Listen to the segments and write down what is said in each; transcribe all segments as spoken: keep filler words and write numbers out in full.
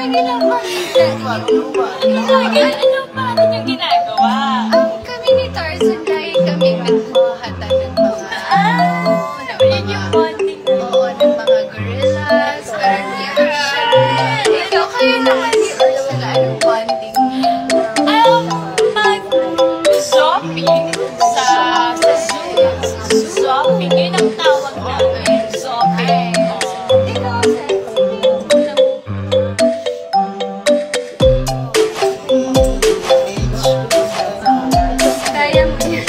lagi lang ginagawa. Lagi, ano pa yung ginagawa? Ang kami ni Tarzan, lagi kami nagkuhatan ng mga, Ah, yun yung bonding. oo, ng mga gorillas, parang reaction. Ikaw kayo naman ni Ursula, anong bonding? Um, mag-shopping sa, sa zoo. Shopping, yun ang tawag namin. Shopping. Ikaw, Seth. Kaya mo yun.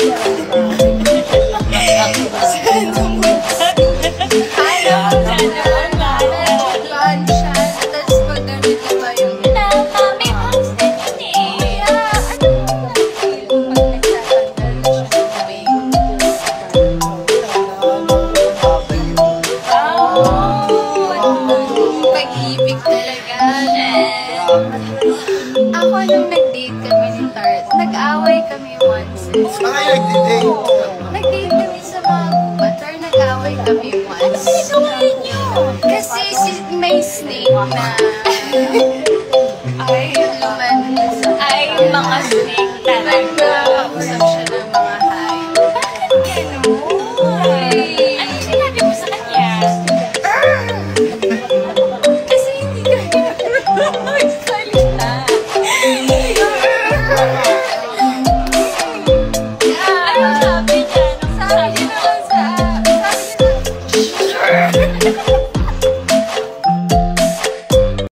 Plan siya. Tapos pag ganun, diba yung Tama, may constant yun eh. kaya ano yung na-feel pag nagtatanggal siya ng weight? Pag-ibig talaga. Ako nung nag-date kami ni Tart, nag-away kami once. Saan kayo nag-date? Nag-date kami sa mga gubat, or nag-away kami once. Gawin nyo. Kasi si, may snake na ay luman sa Ay, mga snake